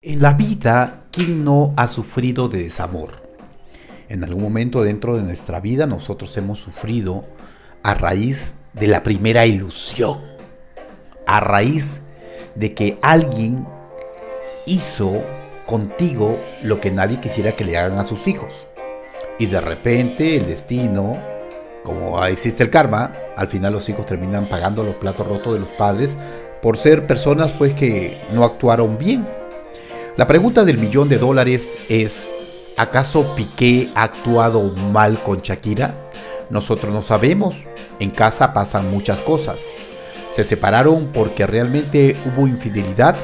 En la vida, ¿quién no ha sufrido de desamor? En algún momento dentro de nuestra vida nosotros hemos sufrido a raíz de la primera ilusión, a raíz de que alguien hizo contigo lo que nadie quisiera que le hagan a sus hijos. Y de repente el destino, como existe el karma, al final los hijos terminan pagando los platos rotos de los padres por ser personas pues que no actuaron bien. La pregunta del $1.000.000 es: ¿acaso Piqué ha actuado mal con Shakira? Nosotros no sabemos. En casa pasan muchas cosas. ¿Se separaron porque realmente hubo infidelidad?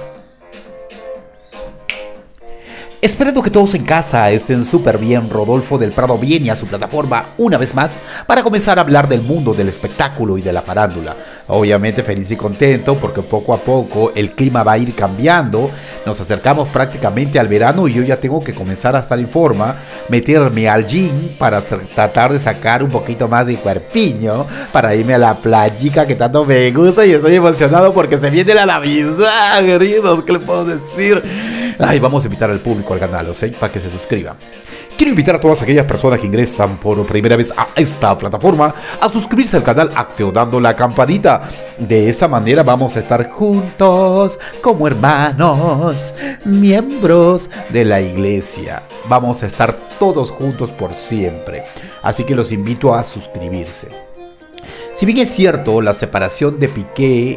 Esperando que todos en casa estén súper bien, Rodolfo del Prado viene a su plataforma una vez más para comenzar a hablar del mundo del espectáculo y de la farándula. Obviamente feliz y contento porque poco a poco el clima va a ir cambiando. Nos acercamos prácticamente al verano y yo ya tengo que comenzar a estar en forma, meterme al gym para tratar de sacar un poquito más de cuerpiño, para irme a la playica que tanto me gusta, y estoy emocionado porque se viene la Navidad, queridos, ¿qué le puedo decir? Ay, vamos a invitar al público al canal, ¿sí? Para que se suscriban. Quiero invitar a todas aquellas personas que ingresan por primera vez a esta plataforma a suscribirse al canal accionando la campanita. De esa manera vamos a estar juntos como hermanos, miembros de la iglesia. Vamos a estar todos juntos por siempre. Así que los invito a suscribirse. Si bien es cierto, la separación de Piqué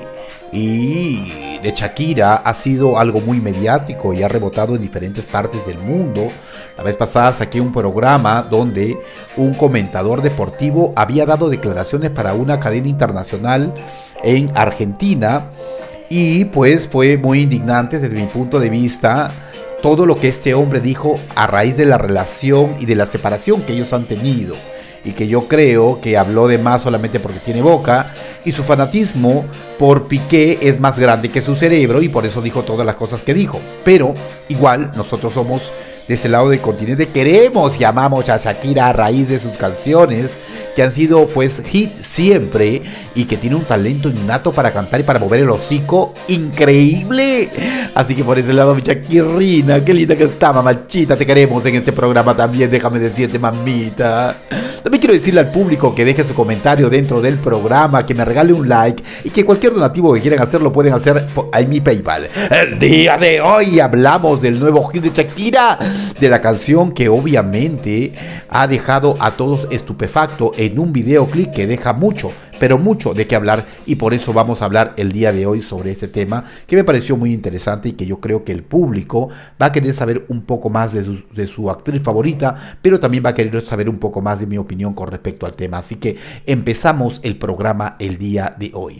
y de Shakira ha sido algo muy mediático y ha rebotado en diferentes partes del mundo. La vez pasada saqué un programa donde un comentador deportivo había dado declaraciones para una cadena internacional en Argentina, y pues fue muy indignante desde mi punto de vista todo lo que este hombre dijo a raíz de la relación y de la separación que ellos han tenido, y que yo creo que habló de más solamente porque tiene boca, y su fanatismo por Piqué es más grande que su cerebro, y por eso dijo todas las cosas que dijo. Pero igual nosotros somos de este lado del continente, queremos y amamos a Shakira a raíz de sus canciones que han sido pues hit siempre, y que tiene un talento innato para cantar y para mover el hocico increíble. Así que por ese lado, mi Shakirina, qué linda que está, mamachita, te queremos en este programa también, déjame decirte, mamita. También quiero decirle al público que deje su comentario dentro del programa, que me regale un like, y que cualquier donativo que quieran hacer lo pueden hacer en mi PayPal. El día de hoy hablamos del nuevo hit de Shakira, de la canción que obviamente ha dejado a todos estupefactos en un videoclip que deja mucho, pero mucho de qué hablar, y por eso vamos a hablar el día de hoy sobre este tema que me pareció muy interesante y que yo creo que el público va a querer saber un poco más de su actriz favorita, pero también va a querer saber un poco más de mi opinión con respecto al tema. Así que empezamos el programa el día de hoy.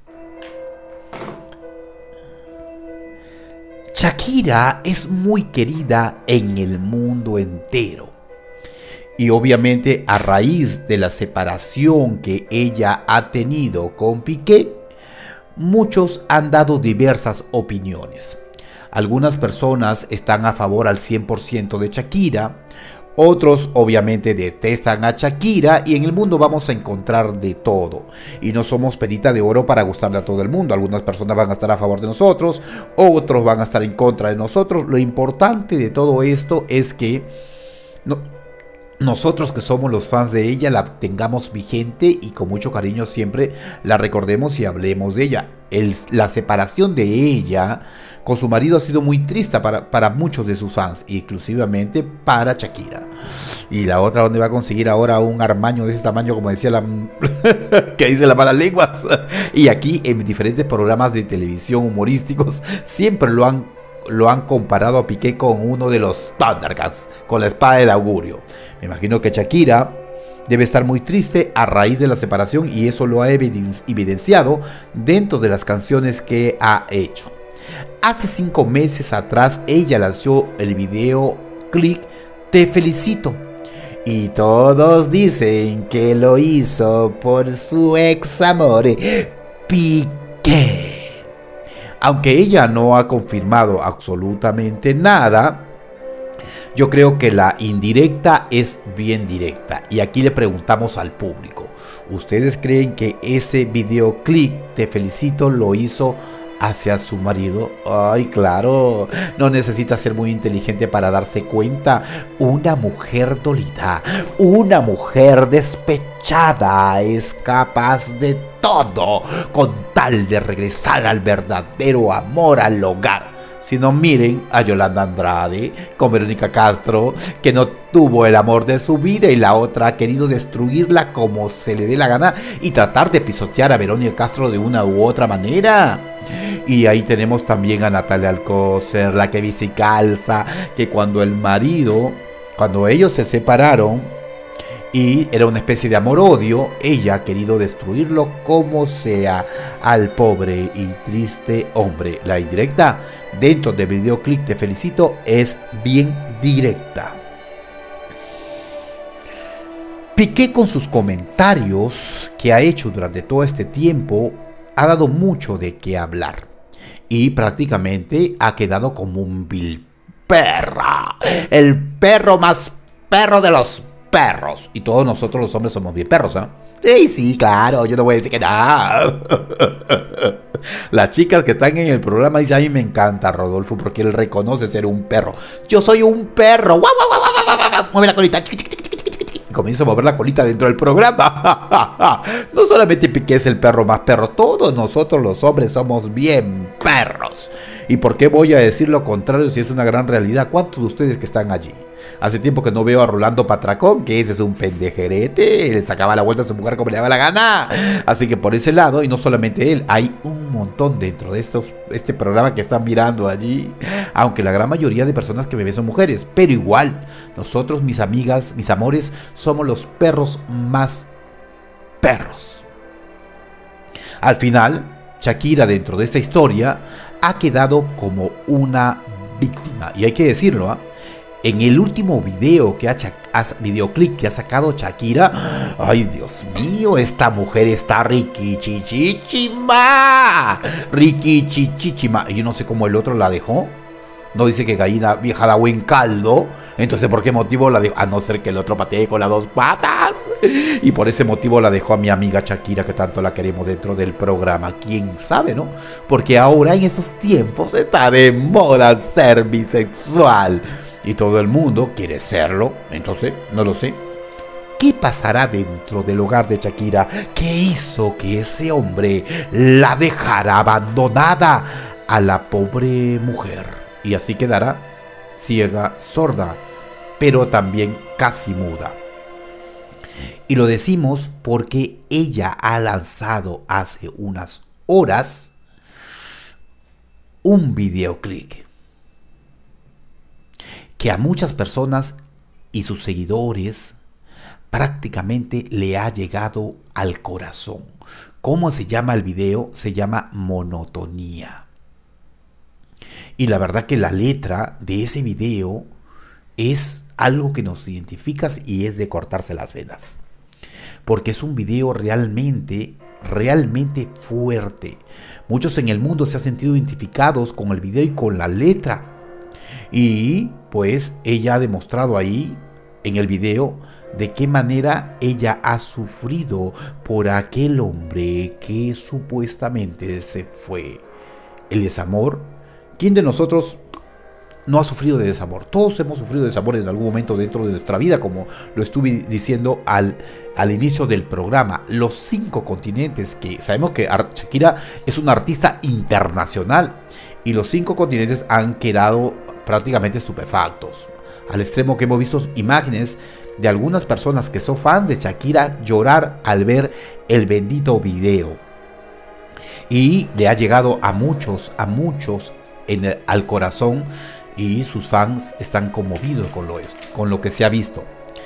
Shakira es muy querida en el mundo entero. Y obviamente a raíz de la separación que ella ha tenido con Piqué, muchos han dado diversas opiniones. Algunas personas están a favor al 100% de Shakira, otros obviamente detestan a Shakira, y en el mundo vamos a encontrar de todo. Y no somos perita de oro para gustarle a todo el mundo. Algunas personas van a estar a favor de nosotros, otros van a estar en contra de nosotros. Lo importante de todo esto es que nosotros que somos los fans de ella la tengamos vigente y con mucho cariño siempre la recordemos y hablemos de ella. La separación de ella con su marido ha sido muy triste para muchos de sus fans, inclusivamente para Shakira. Y la otra, ¿dónde va a conseguir ahora un armaño de ese tamaño, como decía la que dice la mala lenguas? Y aquí en diferentes programas de televisión humorísticos siempre lo han comparado a Piqué con uno de los Thundercats, con la espada del augurio. Me imagino que Shakira debe estar muy triste a raíz de la separación, y eso lo ha evidenciado dentro de las canciones que ha hecho. Hace 5 meses atrás ella lanzó el videoclip Te Felicito, y todos dicen que lo hizo por su ex amor Piqué. Aunque ella no ha confirmado absolutamente nada, yo creo que la indirecta es bien directa. Y aquí le preguntamos al público: ¿ustedes creen que ese videoclip Te Felicito lo hizo hacia su marido. Ay, claro, no necesita ser muy inteligente para darse cuenta. Una mujer dolida, una mujer despechada es capaz de todo con tal de regresar al verdadero amor al hogar. Si no, miren a Yolanda Andrade con Verónica Castro, que no tuvo el amor de su vida y la otra ha querido destruirla como se le dé la gana y tratar de pisotear a Verónica Castro de una u otra manera. Y ahí tenemos también a Natalia Alcócer, la que dice calza, que cuando ellos se separaron, y era una especie de amor-odio, ella ha querido destruirlo como sea al pobre y triste hombre. La indirecta dentro del videoclip Te Felicito es bien directa. Piqué, con sus comentarios que ha hecho durante todo este tiempo, ha dado mucho de qué hablar y prácticamente ha quedado como un vil perra, el perro más perro de los perros. Y todos nosotros los hombres somos bien perros, ¿eh? Sí, claro, yo no voy a decir que no. Las chicas que están en el programa dicen, a mí me encanta Rodolfo porque él reconoce ser un perro. Yo soy un perro. ¡Guau, guau, guau, guau, guau! Mueve la colita. Y comienza a mover la colita dentro del programa. No solamente Piqué es el perro más perro, todos nosotros los hombres somos bien perros. ¿Y por qué voy a decir lo contrario si es una gran realidad? ¿Cuántos de ustedes que están allí? Hace tiempo que no veo a Rolando Patracón, que ese es un pendejerete, le sacaba la vuelta a su mujer como le daba la gana. Así que por ese lado, y no solamente él, hay un montón dentro de este programa que están mirando allí, aunque la gran mayoría de personas que me ven son mujeres, pero igual, nosotros, mis amigas, mis amores, somos los perros más perros. Al final, Shakira dentro de esta historia ha quedado como una víctima, y hay que decirlo, ¿eh? En el último videoclip que ha sacado Shakira, ay Dios mío, esta mujer está riquichichichima. Riquichichichima. Y yo no sé cómo el otro la dejó. No dice que gallina vieja da buen caldo. Entonces, ¿por qué motivo la dejó? A no ser que el otro patee con las dos patas. Y por ese motivo la dejó a mi amiga Shakira, que tanto la queremos dentro del programa. ¿Quién sabe, no? Porque ahora en esos tiempos está de moda ser bisexual. Y todo el mundo quiere serlo, entonces no lo sé. ¿Qué pasará dentro del hogar de Shakira? ¿Qué hizo que ese hombre la dejara abandonada a la pobre mujer? Y así quedará ciega, sorda, pero también casi muda. Y lo decimos porque ella ha lanzado hace unas horas un videoclip que a muchas personas y sus seguidores prácticamente le ha llegado al corazón. ¿Cómo se llama el video? Se llama Monotonía. Y la verdad que la letra de ese video es algo que nos identifica y es de cortarse las venas. Porque es un video realmente fuerte. Muchos en el mundo se han sentido identificados con el video y con la letra. Y pues ella ha demostrado ahí en el video de qué manera ella ha sufrido por aquel hombre que supuestamente se fue. El desamor. ¿Quién de nosotros no ha sufrido de desamor? Todos hemos sufrido de desamor en algún momento dentro de nuestra vida, como lo estuve diciendo al inicio del programa. Los 5 continentes, que sabemos que Shakira es una artista internacional, y los 5 continentes han quedado prácticamente estupefactos, al extremo que hemos visto imágenes de algunas personas que son fans de Shakira llorar al ver el bendito video. Y le ha llegado a muchos al corazón, y sus fans están conmovidos con lo que se ha visto.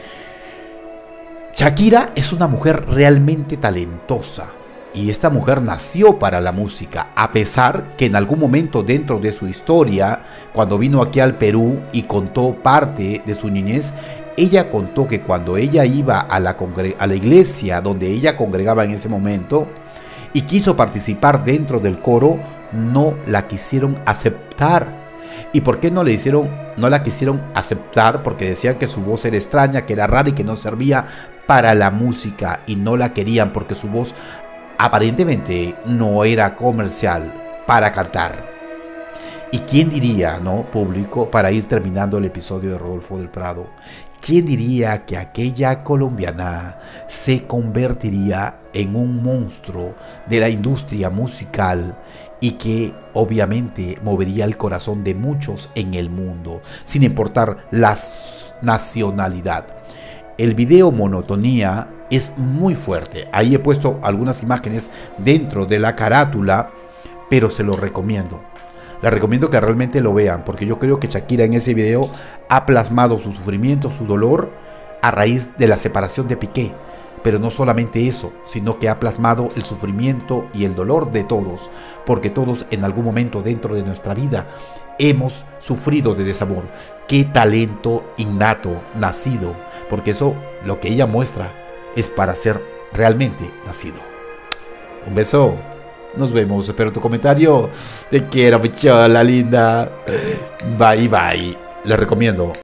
Shakira es una mujer realmente talentosa. Y esta mujer nació para la música, a pesar que en algún momento dentro de su historia, cuando vino aquí al Perú y contó parte de su niñez, ella contó que cuando ella iba a la iglesia donde ella congregaba en ese momento y quiso participar dentro del coro, no la quisieron aceptar. ¿Y por qué no la quisieron aceptar? Porque decían que su voz era extraña, que era rara y que no servía para la música, y no la querían porque su voz aparentemente no era comercial para cantar. ¿Y quién diría, no, público, para ir terminando el episodio de Rodolfo del Prado, quién diría que aquella colombiana se convertiría en un monstruo de la industria musical y que obviamente movería el corazón de muchos en el mundo, sin importar la nacionalidad? El video Monotonía es muy fuerte. Ahí he puesto algunas imágenes dentro de la carátula, pero se lo recomiendo. Les recomiendo que realmente lo vean, porque yo creo que Shakira en ese video ha plasmado su sufrimiento, su dolor a raíz de la separación de Piqué. Pero no solamente eso, sino que ha plasmado el sufrimiento y el dolor de todos, porque todos en algún momento dentro de nuestra vida hemos sufrido de desamor. Qué talento innato, nacido, porque eso, lo que ella muestra, es para ser realmente nacido. Un beso. Nos vemos, espero tu comentario. Te quiero, pichola linda. Bye, bye. Les recomiendo